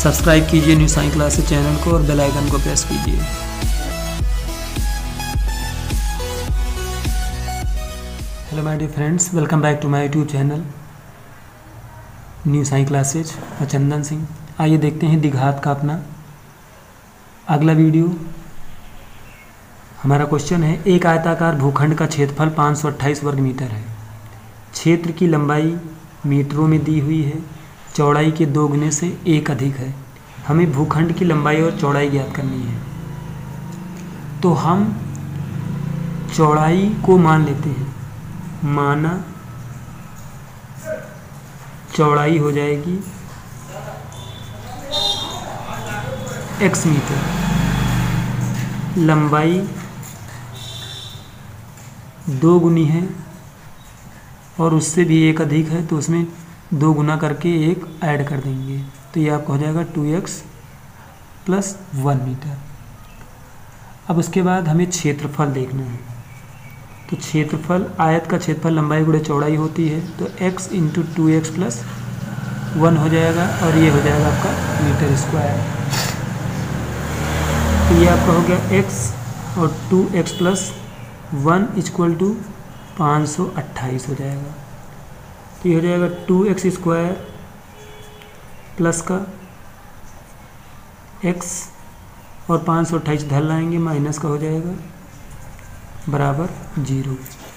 Subscribe कीजिए new science classes channel को और बेल आइकन को प्रेस कीजिए। Hello my dear friends, welcome back to my YouTube channel new science classes और चंदन सिंह। आइए देखते हैं द्विघात का अपना अगला वीडियो। हमारा क्वेश्चन है, एक आयताकार भूखंड का क्षेत्रफल 528 वर्ग मीटर है। क्षेत्र की लंबाई मीटरों में दी हुई है, चौड़ाई के 2 गुने से 1 अधिक है। हमें भूखंड की लंबाई और चौड़ाई ज्ञात करनी है। तो हम चौड़ाई को मान लेते हैं, माना चौड़ाई हो जाएगी x मीटर, लंबाई 2 गुनी है और उससे भी 1 अधिक है, तो उसमें 2 गुना करके 1 ऐड कर देंगे, तो ये आपका हो जाएगा 2x + 1 मीटर। अब उसके बाद हमें क्षेत्रफल देखना है। तो क्षेत्रफल, आयत का क्षेत्रफल लंबाई गुणे चौड़ाई होती है, तो x × 2x + 1 हो जाएगा और ये हो जाएगा आपका मीटर स्क्वायर। तो ये आपका हो गया x और 2x + 1 = 528 हो जाएगा। तो ये हो जाएगा 2x² प्लस का x और 528 धर लाएंगे, माइनस का हो जाएगा बराबर 0।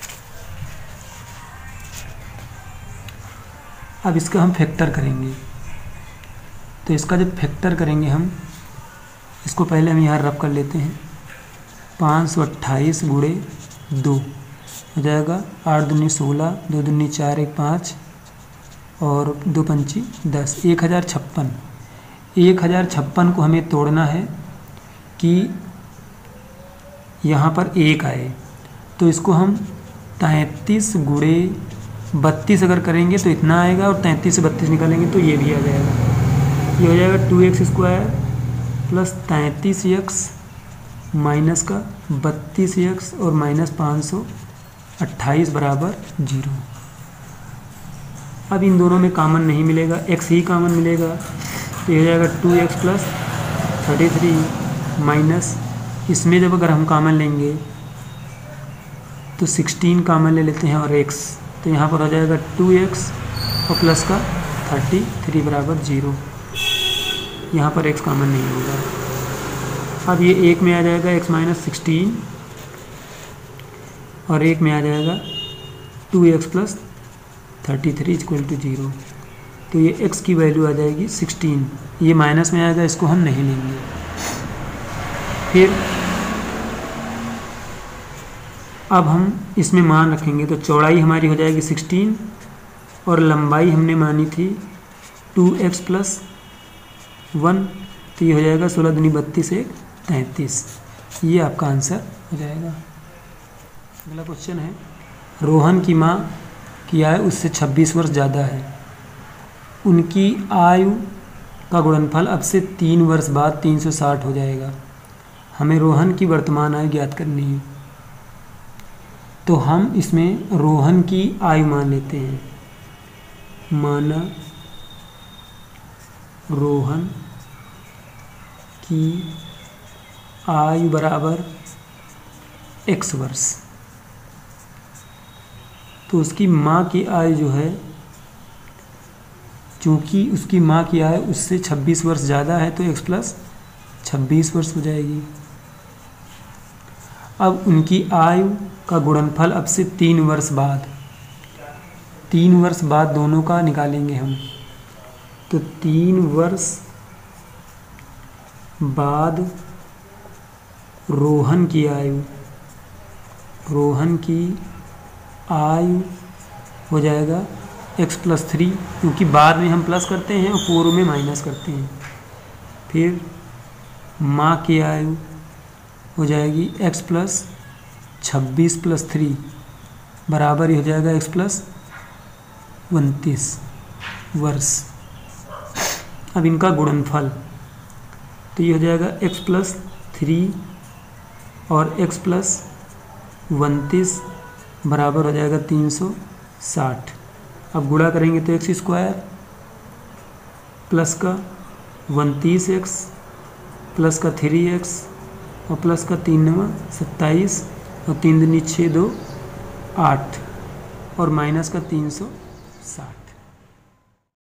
अब इसका हम फैक्टर करेंगे। तो इसका जब फैक्टर करेंगे हम, इसको पहले हम यहाँ रब कर लेते हैं। 528 × 2 हो जाएगा 8 दूनी 16, 2 दूनी 4, 1 5 और 2 पंची 10, 1056। 1056 को हमें तोड़ना है कि यहाँ पर 1 आए। तो इसको हम 33 × 32 अगर करेंगे तो इतना आएगा, और 33 से 32 निकालेंगे तो ये भी आ जाएगा। ये हो जाएगा 2x² + 33x माइनस का 32x और माइनस 528 बराबर 0। अब इन दोनों में कॉमन नहीं मिलेगा, x ही कॉमन मिलेगा, तो ये हो जाएगा 2x + 33 माइनस, इसमें जब अगर हम कॉमन लेंगे तो 16 कॉमन ले लेते हैं और x, तो यहाँ पर हो जाएगा 2x और प्लस का 33 बराबर 0। यहाँ पर x कॉमन नहीं होगा। अब ये 1 में आ जाएगा x - 16 और 1 में आ जाएगा 2x + 33 = 0। तो ये x की वैल्यू आ जाएगी 16। ये माइनस में आएगा, इसको हम नहीं लेंगे। फिर अब हम इसमें मान रखेंगे, तो चौड़ाई हमारी हो जाएगी 16 और लंबाई हमने मानी थी 2x + 1, तो ये हो जाएगा 16 दूनी 32, 1 33। ये आपका आंसर हो जाएगा। अगला क्वेश्चन है, रोहन की माँ की आयु उससे 26 वर्ष ज़्यादा है। उनकी आयु का गुणनफल अब से 3 वर्ष बाद 360 हो जाएगा। हमें रोहन की वर्तमान आयु ज्ञात करनी है। तो हम इसमें रोहन की आयु मान लेते हैं, माना रोहन की आयु बराबर x वर्ष। तो उसकी माँ की आयु जो है, चूँकि उसकी माँ की आयु उससे 26 वर्ष ज़्यादा है, तो x + 26 वर्ष हो जाएगी। अब उनकी आयु का गुणनफल अब से 3 वर्ष बाद, 3 वर्ष बाद दोनों का निकालेंगे हम। तो 3 वर्ष बाद रोहन की आयु हो जाएगा x + 3, क्योंकि बाद में हम प्लस करते हैं और पूर्व में माइनस करते हैं। फिर माँ की आयु हो जाएगी x + 26 + 3 बराबर ही हो जाएगा x + 29 वर्ष। अब इनका गुणनफल, तो ये हो जाएगा x + 3 और x + 29 बराबर हो जाएगा 360। अब गुणा करेंगे तो x² प्लस का 29x प्लस का 3x और प्लस का 3 9 27 और 3 दूनी 6 2 8 और माइनस का 360।